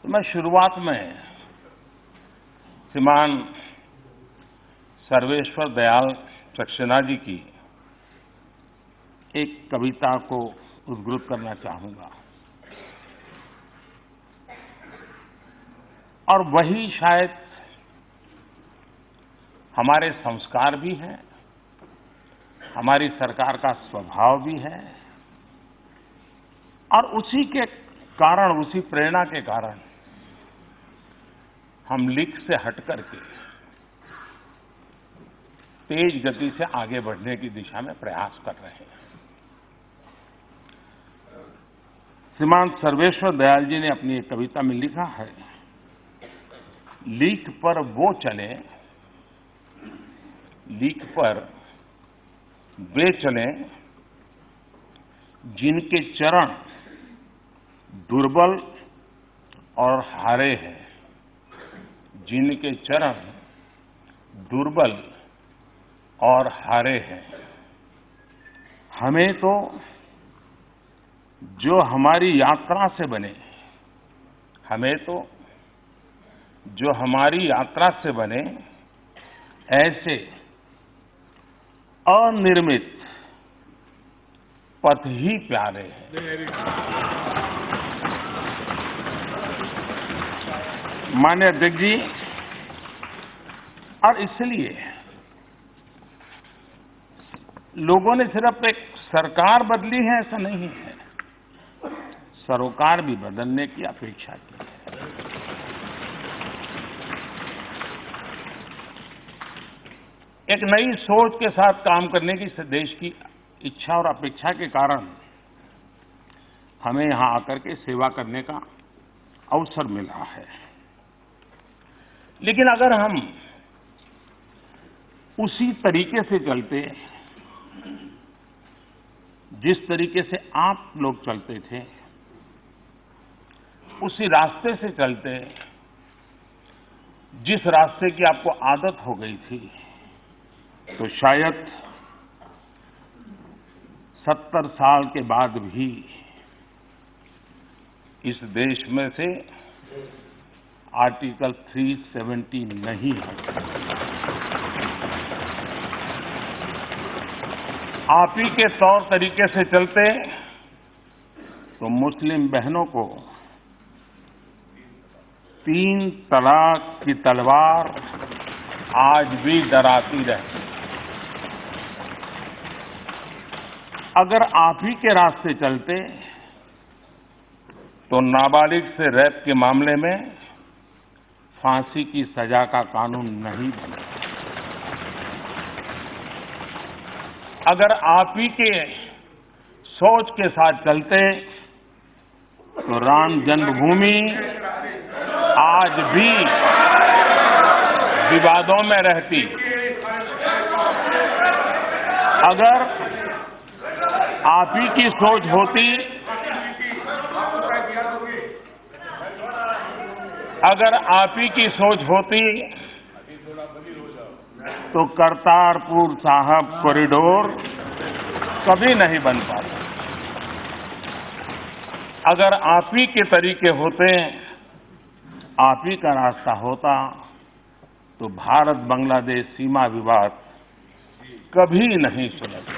मैं शुरुआत में श्रीमान सर्वेश्वर दयाल सक्सेना जी की एक कविता को उद्धृत करना चाहूंगा और वही शायद हमारे संस्कार भी हैं, हमारी सरकार का स्वभाव भी है और उसी के कारण, उसी प्रेरणा के कारण हम लीक से हट करके तेज गति से आगे बढ़ने की दिशा में प्रयास कर रहे हैं। श्रीमान सर्वेश्वर दयाल जी ने अपनी एक कविता में लिखा है, लीक पर वो चले, लीक पर वे चले जिनके चरण दुर्बल और हारे हैं, जिनके चरण दुर्बल और हारे हैं। हमें तो जो हमारी यात्रा से बने, हमें तो जो हमारी यात्रा से बने ऐसे अनिर्मित पथ ही प्यारे हैं। माननीय अध्यक्ष जी, और इसलिए लोगों ने सिर्फ एक सरकार बदली है ऐसा नहीं है, सरोकार भी बदलने की अपेक्षा की है। एक नई सोच के साथ काम करने की देश की इच्छा और अपेक्षा के कारण हमें यहां आकर के सेवा करने का अवसर मिला है। लेकिन अगर हम उसी तरीके से चलते जिस तरीके से आप लोग चलते थे, उसी रास्ते से चलते जिस रास्ते की आपको आदत हो गई थी, तो शायद 70 साल के बाद भी इस देश में से आर्टिकल 370 नहीं है। आप ही के तौर तरीके से चलते तो मुस्लिम बहनों को 3 तलाक की तलवार आज भी डराती रहती। अगर आप ही के रास्ते चलते तो नाबालिग से रेप के मामले में फांसी की सजा का कानून नहीं बना। अगर आप ही के सोच के साथ चलते तो राम जन्मभूमि आज भी विवादों में रहती। अगर आप ही की सोच होती, अगर आप ही की सोच होती तो करतारपुर साहब कॉरिडोर कभी नहीं बन पाता। अगर आप ही के तरीके होते, आप ही का रास्ता होता, तो भारत बांग्लादेश सीमा विवाद कभी नहीं सुलझता।